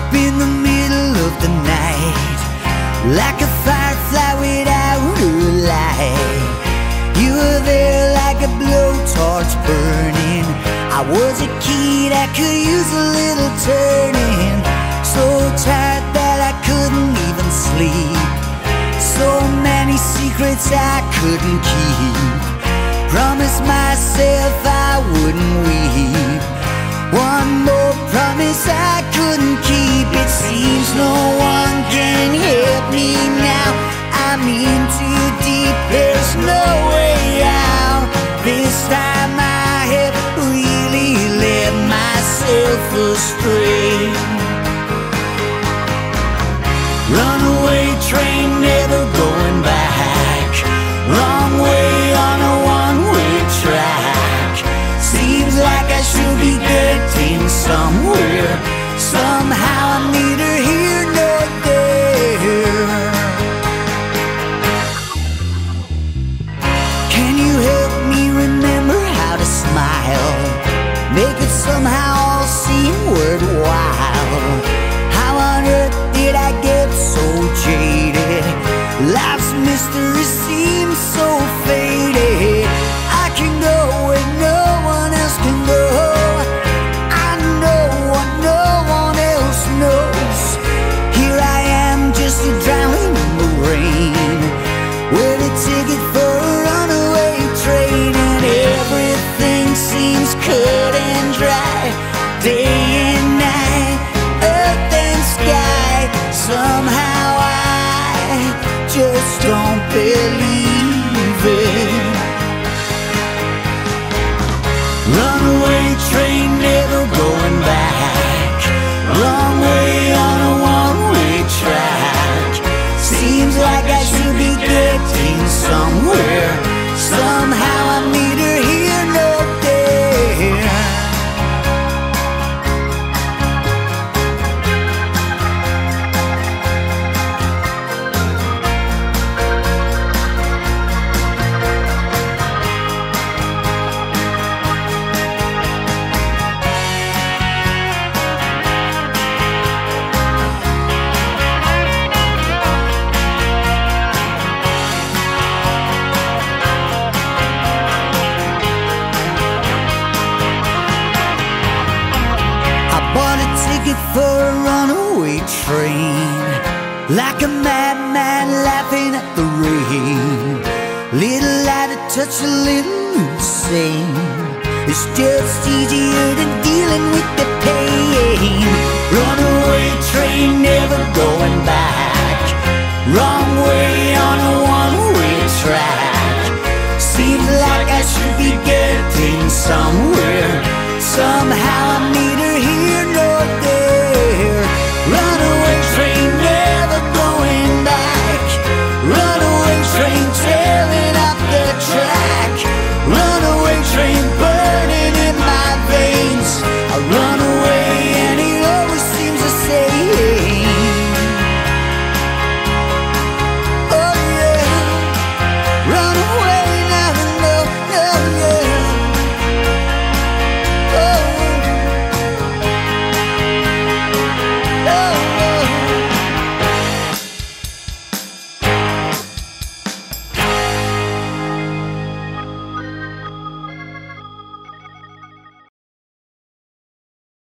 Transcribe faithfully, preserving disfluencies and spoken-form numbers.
up in the middle of the night, like a firefly without a light. You were there like a blowtorch burning. I was a kid, I could use a little turning. So tired that I couldn't even sleep. So many secrets I couldn't keep. Promised myself I wouldn't weep. One more promise I couldn't keep. It seems no one can help me now. I'm in too deep, there's no way out. This time I have really led myself astray. Runaway train, never going back. Wrong way on a one-way track. Seems like I should be getting somewhere. Somehow I'm neither here nor there. Can you help me remember how to smile? Make it somehow all seem worthwhile. How on earth did I get so jaded? Life's mystery seems so faded. I can go where no one else can go. I know what no one else knows. Here I am, just a drowning in the rain, with a ticket for a runaway train. And everything seems cut and dry, day and night, earth and sky. Somehow I just don't believe it. Runaway train, never going back. Wrong way on a one-way track. Seems like I should be getting somewhere. Somehow I'm neither here nor there. Bought a ticket for a runaway train, like a madman laughing at the rain. Little out of touch, a little insane. It's just easier than dealing with the pain. Runaway train, never going back. Wrong way on a one-way track. Seems like I should be getting somewhere. Somehow